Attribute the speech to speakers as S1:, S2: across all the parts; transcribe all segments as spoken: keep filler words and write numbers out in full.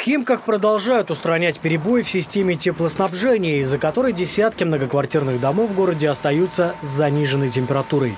S1: Химках продолжают устранять перебои в системе теплоснабжения, из-за которой десятки многоквартирных домов в городе остаются с заниженной температурой.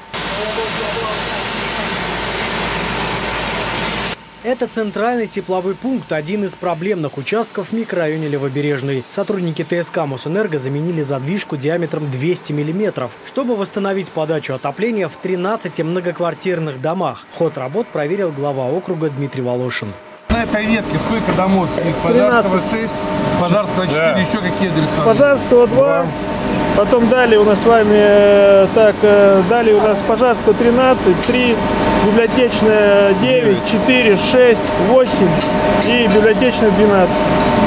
S1: Это центральный тепловой пункт, один из проблемных участков в микрорайоне Левобережный. Сотрудники ТСК Мосэнерго заменили задвижку диаметром двести миллиметров, чтобы восстановить подачу отопления в тринадцати многоквартирных домах. Ход работ проверил глава округа Дмитрий Волошин.
S2: На этой ветке сколько домов? Пожарского шесть, Пожарского четыре, да. Еще какие адреса?
S3: Пожарского два. Да. Потом далее у нас с вами, так, далее у нас Пожарского тринадцать, три, Библиотечная девять, четыре, шесть, восемь и Библиотечная двенадцать.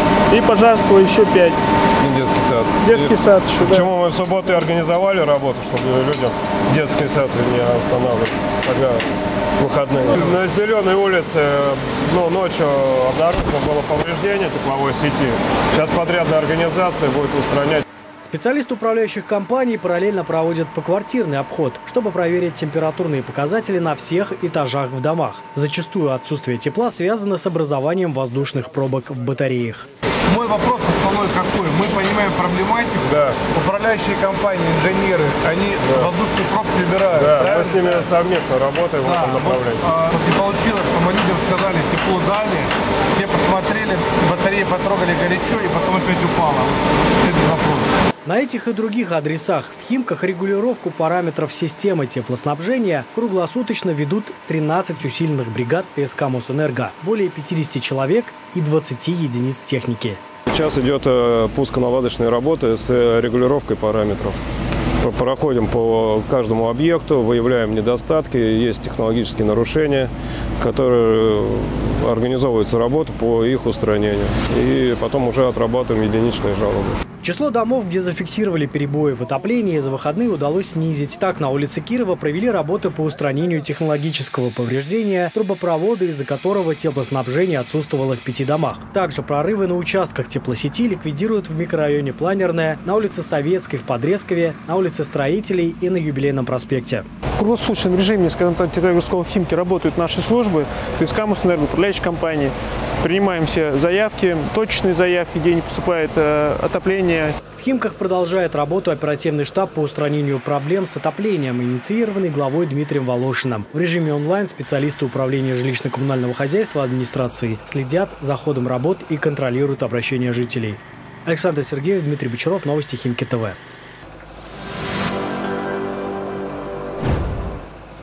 S3: И Пожарского еще пять.
S2: И детский сад.
S3: Детский
S2: и,
S3: сад еще,
S2: почему
S3: да.
S2: мы в субботу организовали работу, чтобы людям детский сад не останавливать, когда выходные. На Зеленой улице ну, ночью обнаружено было повреждение тепловой сети. Сейчас подрядная организация будет устранять.
S1: Специалисты управляющих компаний параллельно проводят поквартирный обход, чтобы проверить температурные показатели на всех этажах в домах. Зачастую отсутствие тепла связано с образованием воздушных пробок в батареях.
S2: Мой вопрос основной какой? Мы понимаем проблематику. Да. Управляющие компании, инженеры, они да. воздушную пробку убирают. Да. Мы с ними совместно работаем да. в этом направлении. Вот, а, вот не получилось, что мы людям сказали, тепло дали, все посмотрели, батареи потрогали горячо и потом опять упало. Вот это вопрос.
S1: На этих и других адресах в Химках регулировку параметров системы теплоснабжения круглосуточно ведут тринадцать усиленных бригад ТСК Мосэнерго, более пятидесяти человек и двадцати единиц техники.
S2: Сейчас идет пусконаладочные работы с регулировкой параметров. Проходим по каждому объекту, выявляем недостатки, есть технологические нарушения, которые организовывается работа по их устранению. И потом уже отрабатываем единичные жалобы.
S1: Число домов, где зафиксировали перебои в отоплении, за выходные удалось снизить. Так, на улице Кирова провели работы по устранению технологического повреждения трубопровода, из-за которого теплоснабжение отсутствовало в пяти домах. Также прорывы на участках теплосети ликвидируют в микрорайоне Планерная, на улице Советской в Подрезкове, на улице Строителей и на Юбилейном проспекте.
S3: В круглосуточном режиме, скажем так, территориального городского Химки работают наши службы, ТСК Мосэнерго, управляющие компании. Принимаем все заявки, точечные заявки, где не поступает э, отопление.
S1: В Химках продолжает работу оперативный штаб по устранению проблем с отоплением, инициированный главой Дмитрием Волошиным. В режиме онлайн специалисты управления жилищно-коммунального хозяйства администрации следят за ходом работ и контролируют обращения жителей. Александр Сергеев, Дмитрий Бочаров, новости Химки ТВ.